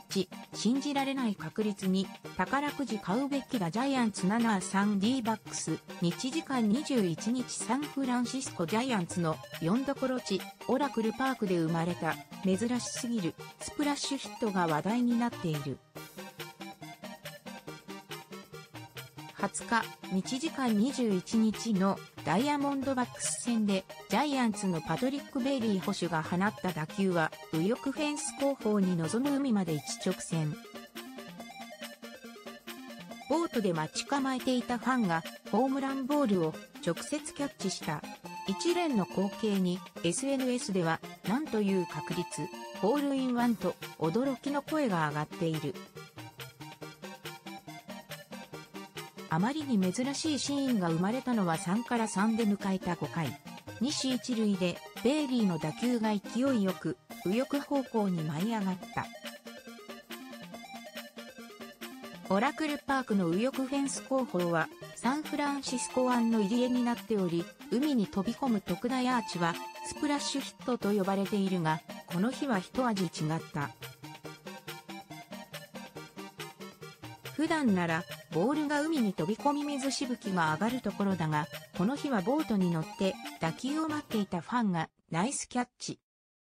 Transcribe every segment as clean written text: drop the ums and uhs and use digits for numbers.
1、信じられない確率2、宝くじ買うべきだジャイアンツ 73D バックス、日時間21日サンフランシスコジャイアンツの4どころ地、オラクルパークで生まれた珍しすぎるスプラッシュヒットが話題になっている。20日、日時間21日のダイヤモンドバックス戦でジャイアンツのパトリック・ベイリー捕手が放った打球は右翼フェンス後方に臨む海まで一直線。ボートで待ち構えていたファンがホームランボールを直接キャッチした。一連の光景に SNS ではなんという確率、ホールインワンと驚きの声が上がっている。あまりに珍しいシーンが生まれたのは3から3で迎えた5回。西一塁でベイリーの打球が勢いよく右翼方向に舞い上がった。オラクルパークの右翼フェンス後方はサンフランシスコ湾の入り江になっており、海に飛び込む特大アーチはスプラッシュヒットと呼ばれているが、この日は一味違った。普段ならボールが海に飛び込み水しぶきが上がるところだが、この日はボートに乗って打球を待っていたファンがナイスキャッチ。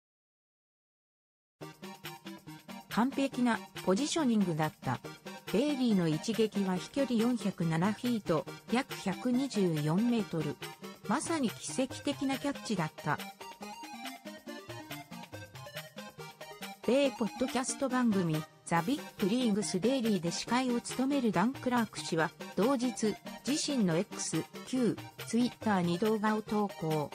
完璧なポジショニングだった。ベイリーの一撃は飛距離407フィート、約124メートル。まさに奇跡的なキャッチだった。米ポッドキャスト番組ザ・ビッグリーグスデイリーで司会を務めるダン・クラーク氏は同日自身の X、旧ツイッターに動画を投稿。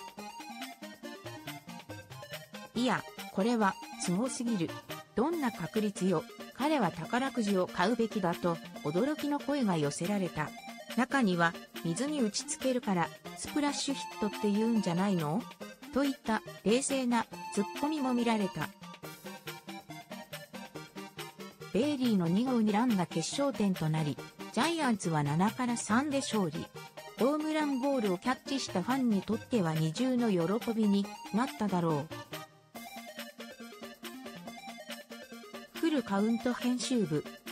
いや、これはすごすぎる。どんな確率よ。彼は宝くじを買うべきだと驚きの声が寄せられた。中には水に打ちつけるからスプラッシュヒットって言うんじゃないの？といった冷静なツッコミも見られた。ベイリーの2号2ランが決勝点となり、ジャイアンツは7から3で勝利。ホームランボールをキャッチしたファンにとっては二重の喜びになっただろう。フルカウント編集部